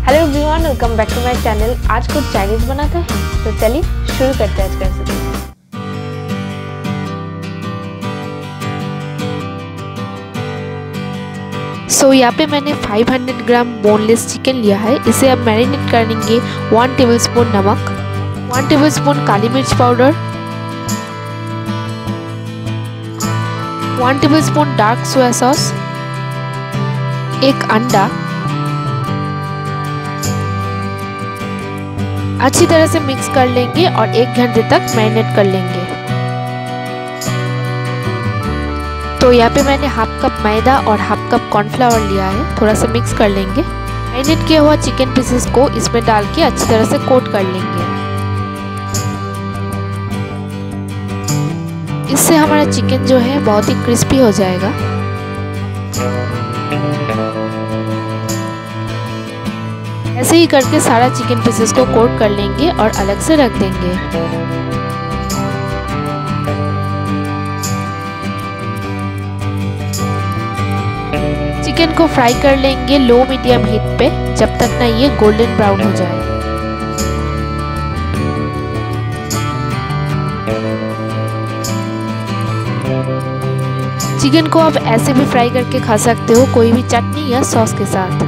Hello everyone, welcome back to my channel. आज कुछ Chinese बनाते हैं, तो चलिए शुरू करते हैं आज का रेसिपी। यहाँ पे मैंने 500 ग्राम बोनलेस चिकन लिया है। इसे अब मैरिनेट करेंगे 1 टेबलस्पून नमक, 1 टेबलस्पून काली मिर्च पाउडर, 1 टेबलस्पून डार्क सोया सॉस, 1 अंडा। अच्छी तरह से मिक्स कर लेंगे और 1 घंटे तक मैरिनेट कर लेंगे। तो यहाँ पे मैंने हाफ कप मैदा और हाफ कप कॉर्नफ्लावर लिया है, थोड़ा सा मिक्स कर लेंगे। मैरिनेट किया हुआ चिकन पीसेस को इसमें डाल के अच्छी तरह से कोट कर लेंगे। इससे हमारा चिकन जो है बहुत ही क्रिस्पी हो जाएगा। ऐसे ही करके सारा चिकन पीसेस को कोट कर लेंगे और अलग से रख देंगे। चिकन को फ्राई कर लेंगे लो मीडियम हीट पे, जब तक ना ये गोल्डन ब्राउन हो जाए। चिकन को आप ऐसे भी फ्राई करके खा सकते हो, कोई भी चटनी या सॉस के साथ।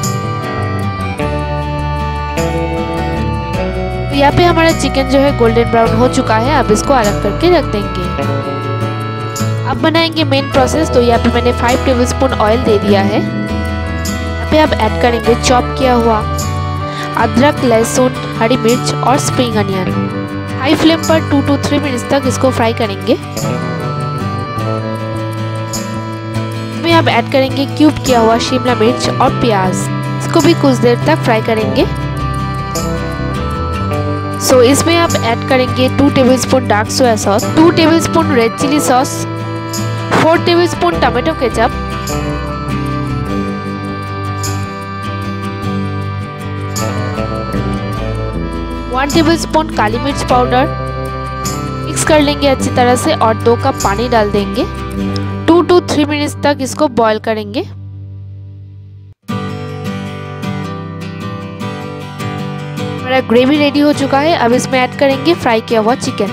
तो यहाँ पे हमारा चिकन जो है गोल्डन ब्राउन हो चुका है। अब इसको अलग करके रख देंगे। अब बनाएंगे मेन प्रोसेस। तो यहाँ पे मैंने 5 टेबलस्पून ऑयल दे दिया है। यहाँ पे अब ऐड करेंगे चॉप किया हुआ अदरक, लहसुन, हरी मिर्च और स्प्रिंग अनियन। हाई फ्लेम पर 2 to 3 मिनट्स तक इसको फ्राई करेंगे। इसमें अब ऐड करेंगे क्यूब किया हुआ शिमला मिर्च और प्याज। इसको भी कुछ देर तक फ्राई करेंगे। इसमें आप ऐड करेंगे 2 tablespoon dark soya sauce, 2 tablespoon red chilli sauce, 4 tablespoon tomato ketchup, 1 tablespoon काली मिर्च पाउडर। मिक्स कर लेंगे अच्छी तरह से और 2 कप पानी डाल देंगे। 2 to 3 मिनट्स तक इसको बॉईल करेंगे। हमारा ग्रेवी रेडी हो चुका है। अब इसमें ऐड करेंगे फ्राई किया हुआ चिकन।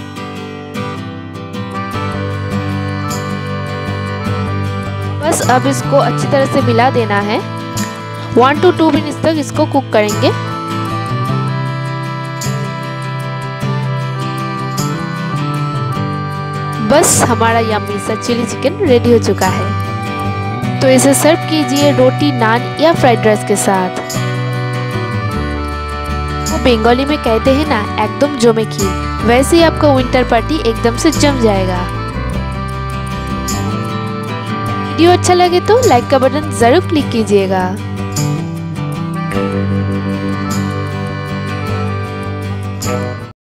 बस अब इसको अच्छी तरह से मिला देना है। 1 to 2 मिनट्स तक इसको कुक करेंगे। बस हमारा यम्मी सा चिली चिकन रेडी हो चुका है। तो इसे सर्व कीजिए रोटी, नान या फ्राइड राइस के साथ। बंगाली में कहते हैं ना, एकदम जमे खीर, वैसे ही आपका विंटर पार्टी एकदम से जम जाएगा। वीडियो अच्छा लगे तो लाइक का बटन जरूर क्लिक कीजिएगा।